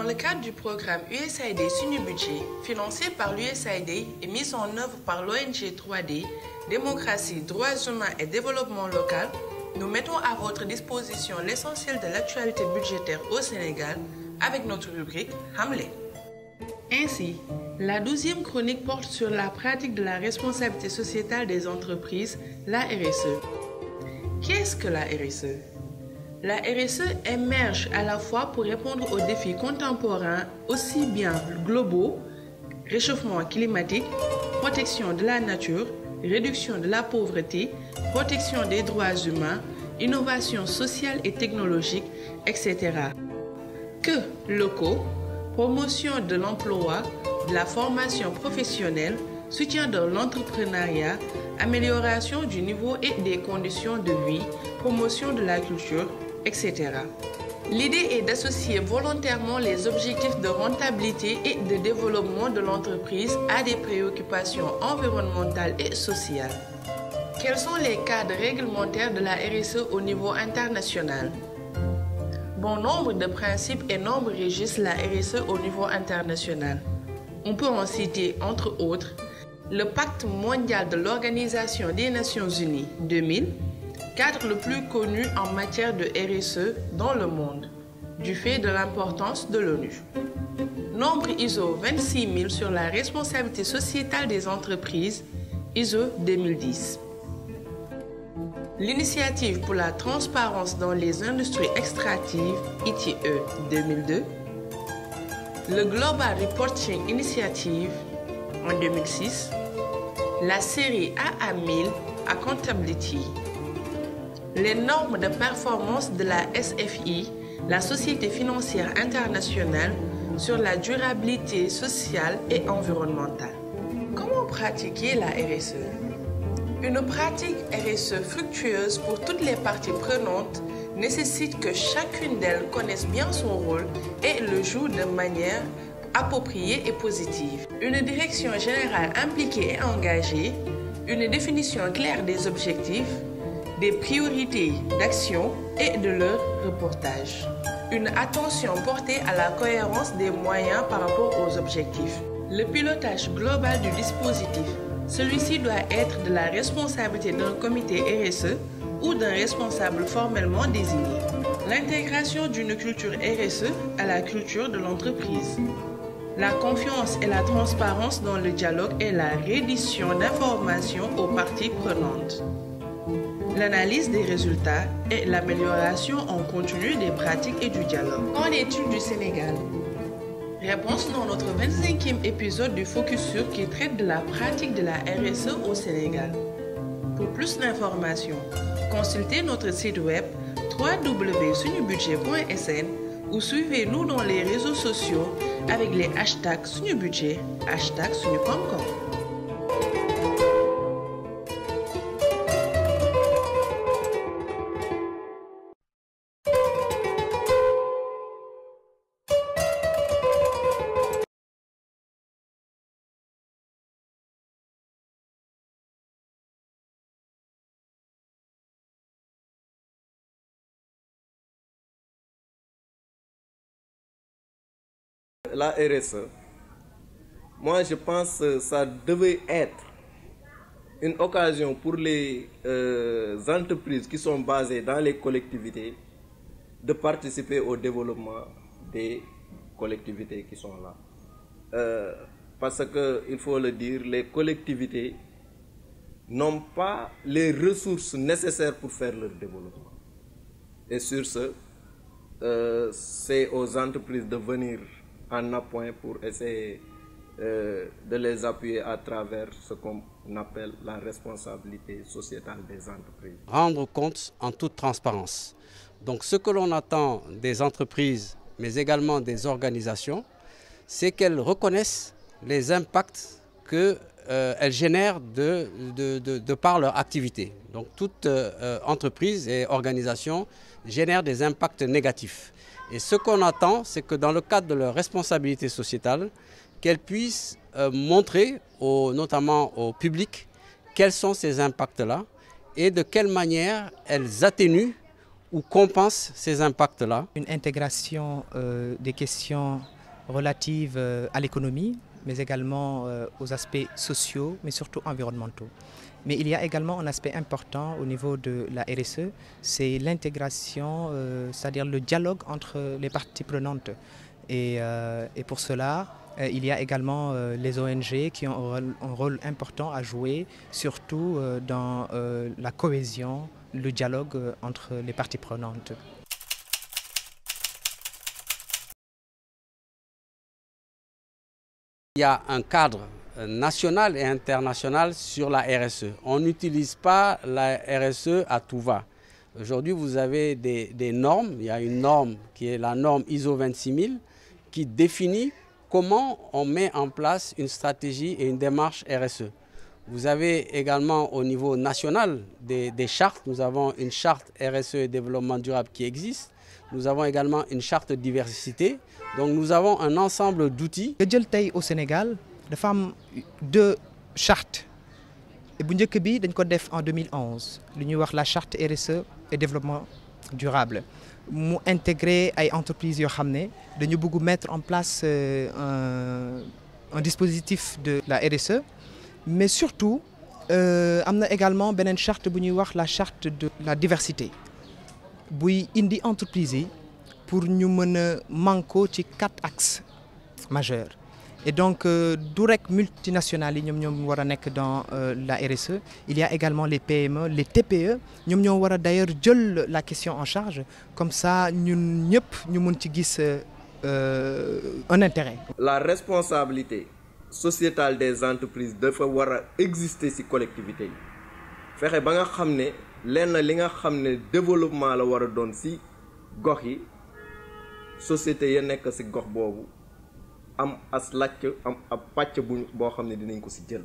le cadre du programme USAID Sunu Budget, financé par l'USAID et mis en œuvre par l'ONG 3D, Démocratie, Droits humains et Développement local, nous mettons à votre disposition l'essentiel de l'actualité budgétaire au Sénégal avec notre rubrique Hamlet. Ainsi, la 12e chronique porte sur la pratique de la responsabilité sociétale des entreprises, la RSE. Qu'est-ce que la RSE? La RSE émerge à la fois pour répondre aux défis contemporains aussi bien globaux, réchauffement climatique, protection de la nature, réduction de la pauvreté, protection des droits humains, innovation sociale et technologique, etc. que locaux, promotion de l'emploi, de la formation professionnelle, soutien de l'entrepreneuriat, amélioration du niveau et des conditions de vie, promotion de la culture, etc. L'idée est d'associer volontairement les objectifs de rentabilité et de développement de l'entreprise à des préoccupations environnementales et sociales. Quels sont les cadres réglementaires de la RSE au niveau international? Bon nombre de principes et normes régissent la RSE au niveau international. On peut en citer, entre autres, le Pacte mondial de l'Organisation des Nations Unies 2000, cadre le plus connu en matière de RSE dans le monde, du fait de l'importance de l'ONU. Nombre ISO 26000 sur la responsabilité sociétale des entreprises, ISO 2010. L'Initiative pour la transparence dans les industries extractives, ITE 2002. Le Global Reporting Initiative en 2006. La série AA1000 Accountability. Les normes de performance de la SFI, la Société financière internationale, sur la durabilité sociale et environnementale. Comment pratiquer la RSE? Une pratique RSE fructueuse pour toutes les parties prenantes nécessite que chacune d'elles connaisse bien son rôle et le joue de manière appropriée et positive. Une direction générale impliquée et engagée, une définition claire des objectifs, des priorités d'action et de leur reportage. Une attention portée à la cohérence des moyens par rapport aux objectifs. Le pilotage global du dispositif. Celui-ci doit être de la responsabilité d'un comité RSE ou d'un responsable formellement désigné. L'intégration d'une culture RSE à la culture de l'entreprise. La confiance et la transparence dans le dialogue et la reddition d'informations aux parties prenantes. L'analyse des résultats et l'amélioration en continu des pratiques et du dialogue. Qu'en est-il du Sénégal? Réponse dans notre 25e épisode du Focus Sur qui traite de la pratique de la RSE au Sénégal. Pour plus d'informations, consultez notre site web www.sunubudget.sn ou suivez-nous dans les réseaux sociaux avec les hashtags Sunubudget, #Sunu.com. La RSE, moi je pense que ça devait être une occasion pour les entreprises qui sont basées dans les collectivités de participer au développement des collectivités qui sont là. Parce que, il faut le dire, les collectivités n'ont pas les ressources nécessaires pour faire leur développement. Et sur ce, c'est aux entreprises de venir en appoint pour essayer de les appuyer à travers ce qu'on appelle la responsabilité sociétale des entreprises. Rendre compte en toute transparence. Donc ce que l'on attend des entreprises, mais également des organisations, c'est qu'elles reconnaissent les impacts qu'elles génèrent de par leur activité. Donc toute entreprise et organisation génère des impacts négatifs. Et ce qu'on attend, c'est que dans le cadre de leur responsabilité sociétale, qu'elles puissent montrer, notamment au public, quels sont ces impacts-là et de quelle manière elles atténuent ou compensent ces impacts-là. Une intégration des questions relatives à l'économie, mais également aux aspects sociaux, mais surtout environnementaux. Mais il y a également un aspect important au niveau de la RSE, c'est l'intégration, c'est-à-dire le dialogue entre les parties prenantes. Et pour cela, il y a également les ONG qui ont un rôle important à jouer, surtout dans la cohésion, le dialogue entre les parties prenantes. Il y a un cadre national et international sur la RSE. On n'utilise pas la RSE à tout va. Aujourd'hui, vous avez des normes. Il y a une norme qui est la norme ISO 26000 qui définit comment on met en place une stratégie et une démarche RSE. Vous avez également au niveau national des chartes. Nous avons une charte RSE et développement durable qui existe. Nous avons également une charte diversité. Donc nous avons un ensemble d'outils. Au Sénégal, il y a deux chartes. Bu njëkk bi dañ ko def en 2011 li ñuy wax la charte RSE et développement durable mu intégrer ay entreprises yoo xam ne dañu bëgg mettre en place un dispositif de la RSE mais surtout am na également beneen charte bu ñuy wax la charte de la diversité buy indi entreprises yi pour ñu mën a manko ci 4 axes majeurs. Et donc, du rek multinationales yi ñoom war a nekk dans la RSE, il y a également les PME, les TPE, ñoom ñoo war a d'ailleurs jël la question en charge, comme ça ñun ñëpp ñu mun ci gis un intérêt. La responsabilité sociétale des entreprises dafa war a exister ci collectivité yi fexe ba nga xam ne lenn li nga xam ne développement la war a doon ci gox yi société ya nekk ci gox boobu am as làcc am ab pàcc boo xam ne dinañ ko ci jël.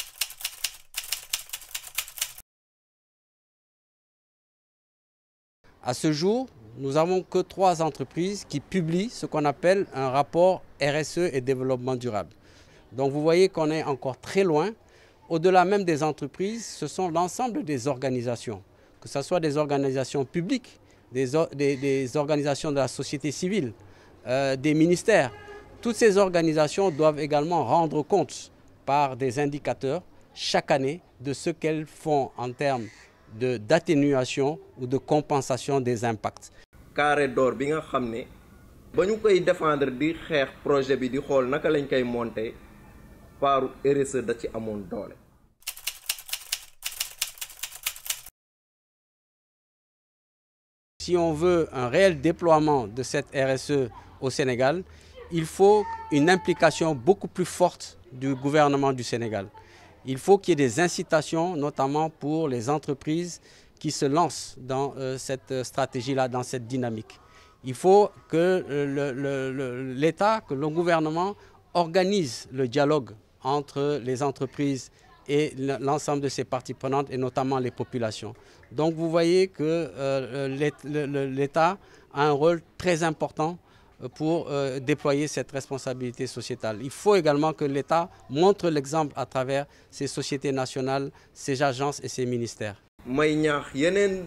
À ce jour, nous n'avons que 3 entreprises qui publient ce qu'on appelle un rapport RSE et développement durable. Donc vous voyez qu'on est encore très loin. Au-delà même des entreprises, ce sont l'ensemble des organisations, que ce soit des organisations publiques, des organisations de la société civile, des ministères. Toutes ces organisations doivent également rendre compte par des indicateurs chaque année de ce qu'elles font en termes d'atténuation ou de compensation des impacts. Carré d'or bi nga xam ne ba ñu koy défendre di xeex projet bi di xool naka lañ koy monter paaru RSE da ci amoon doole. Si on veut un réel déploiement de cette RSE au Sénégal, il faut une implication beaucoup plus forte du gouvernement du Sénégal. Il faut qu'il y ait des incitations, notamment pour les entreprises qui se lancent dans cette stratégie-là, dans cette dynamique. Il faut que l'État, que le gouvernement organise le dialogue entre les entreprises et l'ensemble de ses parties prenantes, et notamment les populations. Donc vous voyez que l'État a un rôle très important pour déployer cette responsabilité sociétale. Il faut également que l'État montre l'exemple à travers ses sociétés nationales, ses agences et ses ministères. may ñaax yeneen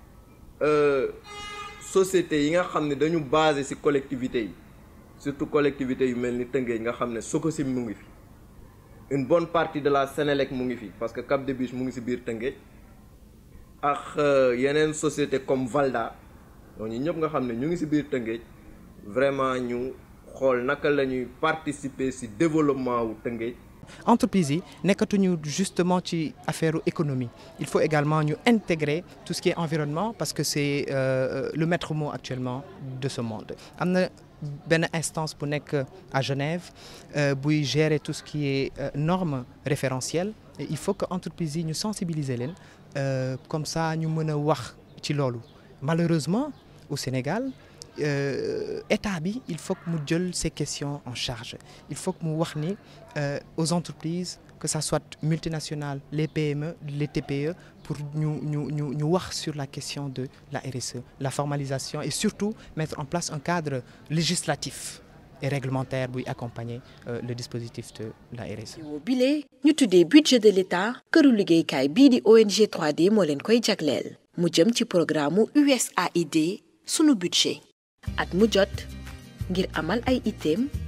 sociétés yi nga xam ne dañu basé ci collectivités yi surtout collectivités yu mel ni Tëngéej nga xam ne Sococim mu ngi fi une bonne partie de la Sénélec mu ngi fi parce que Cap des Biches mu ngi ci biir Tëngéej ak yeneen société comme Valda ñooñu ñëpp nga xam ne ñu ngi ci biir Tëngéej vraiment ñu xool naka la ñuy participer ci développement wu Tëngéej. Entreprises yi nekkatuñu justement ci affaire économie il faut également ñu intégrer tout ce qui est environnement parce que c'est le maître mot actuellement de ce monde. Am na benn instance bu nekk à Genève buy gérer tout ce qui est normes référentielles et il faut que entreprises yi ñu sensibiliser leen comme ça ñu mën a wax ci loolu. Malheureusement au Sénégal État bi il faut que mu jël ces questions en charge il faut que mu wax ni aux entreprises que ça soit multinationales les PME les TPE pour ñu wax sur la question de la RSE la formalisation et surtout mettre en place un cadre législatif et réglementaire buy accompagner le dispositif de la RSE. bile ñu tuddee budget de l'État këru liggéeykaay bii di ONG 3D moo leen koy jagleel mu jëm ci programme USAID sunu budget at mu jot ngir amal ay iteem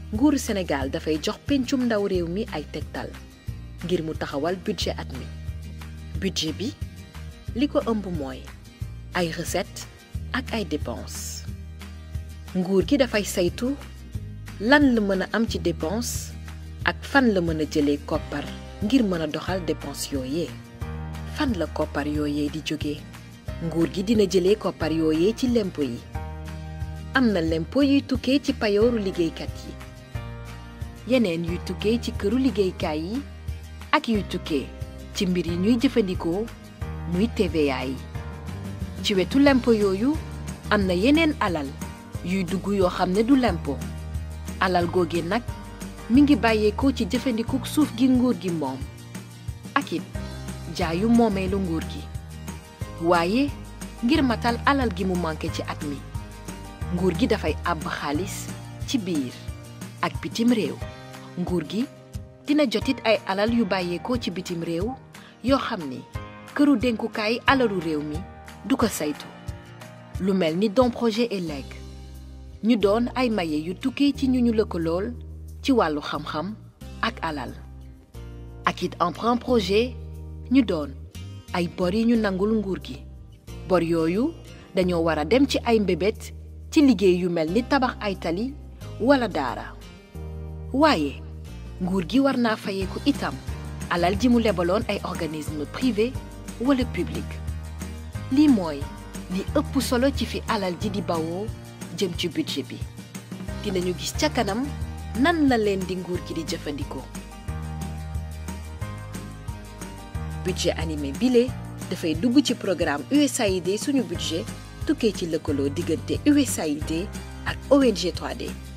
nguuru Sénégal dafay jox pencum ndaw réew mi ay tegtal ngir mu taxawal budget at mi. budget bi li ko ëmb mooy ay recettes ak ay dépenses. nguur gi dafay saytu lan la mën a am ci dépense ak fan la mën a jëlee koppar ngir mën a doxal dépense yooyee. fan la koppar yooyee di jóge? nguur gi dina jëlee koppar yooyee ci lempo yi. am na lempo yuy tukkee ci payooru liggéeykat yi, yeneen yuy tukkee ci këru liggéeykaay yi ak yuy tukkee ci mbir yi ñuy jëfandikoo muy TVA yi. ci wetu lempo yooyu am na yeneen alal yuy dugg yoo xam ne du lempo. alal googe nag mi ngi bàyyeekoo ci jëfandikoo suuf gi nguur gi moom ak it jaayu moomeelu nguur gi. waaye ngir matal alal gi mu manqué ci at mi, nguur gi dafay àbb xaalis ci biir ak bitim réew. nguur gi dina jotit ay alal yu bàyyeekoo ci bitim réew yoo xam ni këru dénkukaay alalu réew mi du ko saytu, lu mel ni don projet et legs ñu doon ay maye yu tukkee ci ñu lëkkalool ci wàllu xam-xam ak alal. ak it emprunt projet ñu doon ay bor yi ñu nangul nguur gi. bor yooyu dañoo war a dem ci ay mbébét ci liggéey yu mel ni tabax ay tali wala daara. waaye nguur gi war naa fayeeku itam alal ji mu lebaloon ay organisme privé wala public. lii mooy li ëpp solo ci fi alal ji di bawoo jëm ci budget bi. dinañu gis ca kanam nan la leen di nguur gi di jëfandikoo. budget animé bile dafay dugg ci programme USAID suñu budget tukkee ci lëkkaloo diggante USAID ak ONG 3D.